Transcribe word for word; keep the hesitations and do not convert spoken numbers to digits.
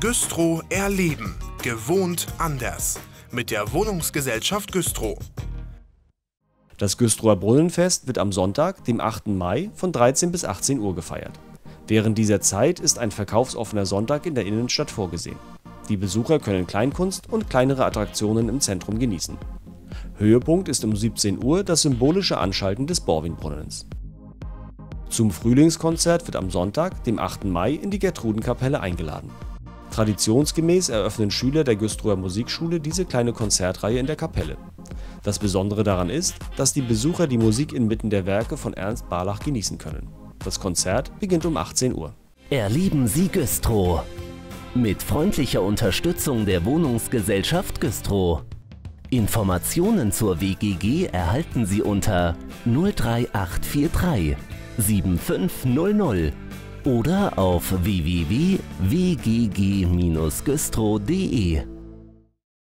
Güstrow erleben. Gewohnt anders. Mit der Wohnungsgesellschaft Güstrow. Das Güstrower Brunnenfest wird am Sonntag, dem achten Mai, von dreizehn bis achtzehn Uhr gefeiert. Während dieser Zeit ist ein verkaufsoffener Sonntag in der Innenstadt vorgesehen. Die Besucher können Kleinkunst und kleinere Attraktionen im Zentrum genießen. Höhepunkt ist um siebzehn Uhr das symbolische Anschalten des Borwin-Brunnens. Zum Frühlingskonzert wird am Sonntag, dem achten Mai, in die Gertrudenkapelle eingeladen. Traditionsgemäß eröffnen Schüler der Güstrower Musikschule diese kleine Konzertreihe in der Kapelle. Das Besondere daran ist, dass die Besucher die Musik inmitten der Werke von Ernst Barlach genießen können. Das Konzert beginnt um achtzehn Uhr. Erleben Sie Güstrow mit freundlicher Unterstützung der Wohnungsgesellschaft Güstrow. Informationen zur W G G erhalten Sie unter null drei acht vier drei sieben fünf null null oder auf w w w punkt w g g Bindestrich güstrow punkt de.